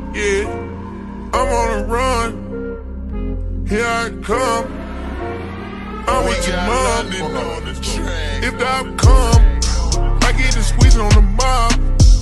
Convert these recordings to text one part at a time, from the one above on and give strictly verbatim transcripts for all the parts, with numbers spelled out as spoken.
Yeah, I'm on a run. Here I come. I'm with your mom. If the outcome, I get the squeezing on the mob.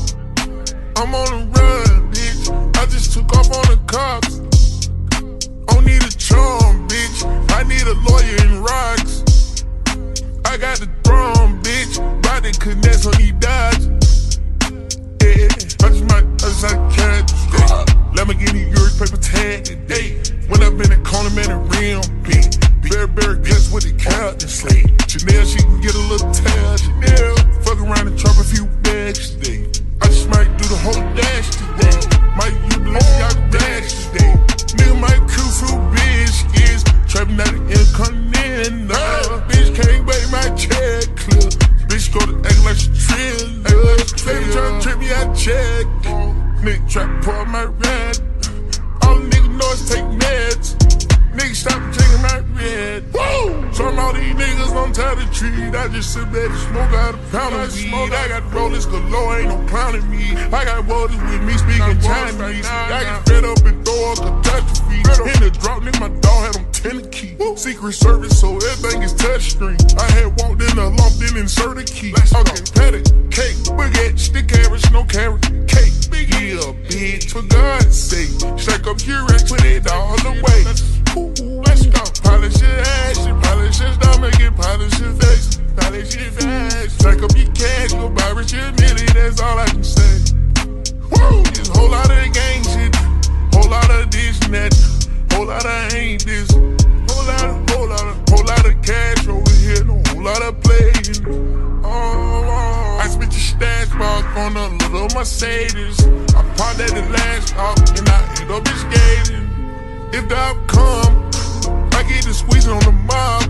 I'm on a run, bitch. I just took off on the cops. Don't need a charm, bitch. I need a lawyer in rocks. I got the throne, bitch. About to connect on these dots. Yeah, I just might, I just like catch. Lamborghini Euro paper tag today. When I've been at corner, man, a rim, bitch. Very, very guess what the captain say. Chanel, she can get a little tail. Chanel, fuck around and drop a few bags today. I just might do the whole dash today. Might you believe I dash today. Nigga might crew through biscuits. Trapping out the Incontinental. Bitch can't wait my check clear. Bitch go to act like she triller. Baby tryna trip me, I check. Nigga try to pour my red. All the niggas know is take meds. Niggas stop drinking my red. Woo! Some all these niggas on top of the tree. I just sit back and smoke out a pound of weed. I got rollers galore, ain't no clowning me. I got waters with me speaking Chinese. I get fed up and throw up catastrophe. In the drop, nigga, my dog had on tenant key. Secret service, so everything is touchscreen. I had walked in a lump, then insert a key. Okay, patty, cake, baguette, stick carrots, no carrot, cake. Yeah, bitch, for God's sake. Stack up your racks, put it all away. Ooh, let's go. Polish your ass, polish your stomach, and polish your face. Polish your face. Stack up your cash, go buy rich your milli, that's all I can say. Woo! Just whole lot of gang shit, whole lot of this and that, whole lot of ain't this, whole lot of, whole lot of, whole lot of cash over here, no whole lot of playing. Oh, oh, I spent your stash box on a little Mercedes. I parked at the last stop and I end up skating. If the outcome, I get the squeezing on the mob.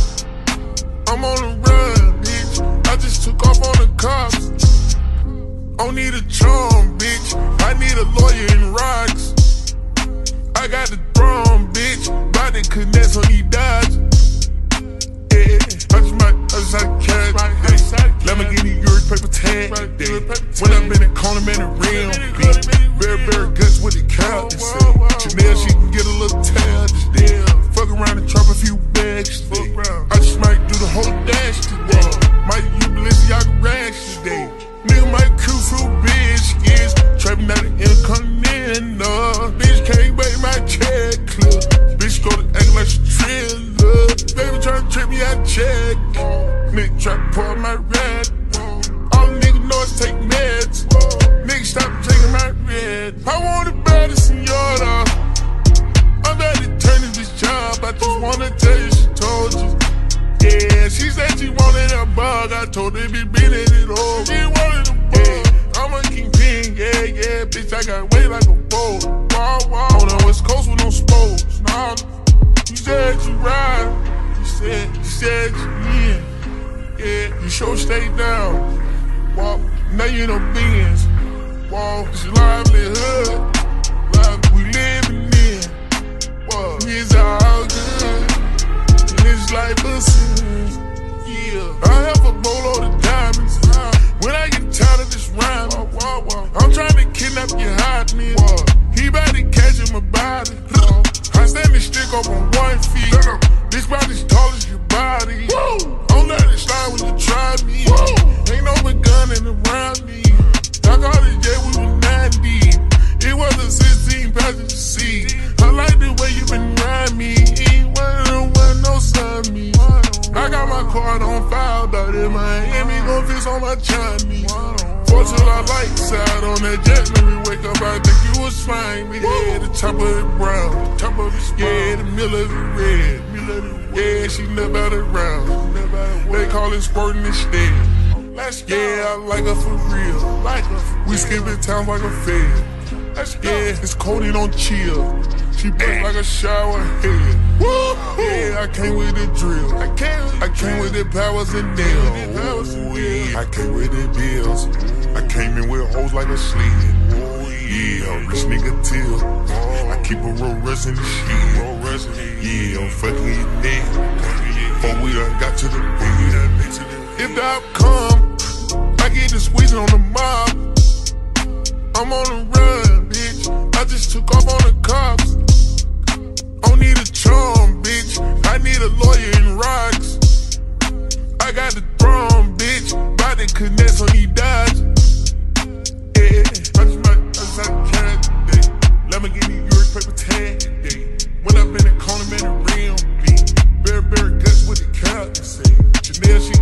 I'm on the run, bitch. I just took off on the cops. Don't need a charm, bitch. I need a lawyer in rocks. I got the throne, bitch. About to connect on these dots. Yeah, I just might, I just like catch. Lamborghini Euro paper tag today. When I've been at corner, man, a rim, bitch. Very, very guts with the captain say. Chanel, she can get a little tail today. Fuck around and drop a few bags today. I just might do the whole dash today. Might you Balenciaga rash today. Nigga might crew through biscuits. Trapping out the Incontinental. Bitch can't wait my check clear. Bitch go to act like she triller. Baby tryna trip me, I check. Nigga try to pour my red. All the niggas know is take meds. Nigga stop drinking my red. I want the baddest senora. I'm about to turn to this job. I just wanna tell you she told you. Yeah, she said she wanted a bug. I told her be beating it all. She wanted a bug. Yeah, I'm a kingpin. Yeah, yeah, bitch, I got weight like a boat. Wow, wow. On the West Coast with no spokes. Nah, you said you ride. You said, you said you in. Yeah, you sure stay down. Wow, now you know beans. Wow, it's your livelihood. Life we living in. Wow, it's all good. This life a sin. Yeah, I have a boatload of diamonds. When I get tired of this rhyme, I'm trying to kidnap your hotness. He about to catch him about it. I stand the stick up on one feet. This body's tall as your body. Don't let it slide when you try me. Ain't no big gunning around me. I called it J, we were nine deep. It was a sixteen passenger seat. I like the way you been riding me. Ain't one of them one no son me. I got my card on file, but in Miami gon' fix on my Chinese. Fortunately, I like side on that jet. When we wake up, I think you was fine. We had the top of it brown, the top of it yeah, the middle of it red. Yeah, she never out around. They call it squirting instead. Yeah, I like her for real. Like her. We skipping town like a fed. Yeah, it's cold and don't chill. She break like a shower head. Yeah, I came with the drill. I came, I came with the powers and nails. I came with the bills. I came in with hoes like a sled. Yeah, rich nigga till. I keep a roll rest in the shit. Yeah, I'm fucking your neck. Before we done got to the bed. If the outcome, I get the squeezing on the mob. I'm on the run, bitch. I just took off on the cops. Don't need a charm, bitch. I need a lawyer in rocks. I got the throne, bitch. Bout to connect on these dots. Yeah, I just might, I just had to carry today. Let me give you your paper tag today. When I've been in corner, man, the rim beat. Very, very guts with the captain say. Chanel, she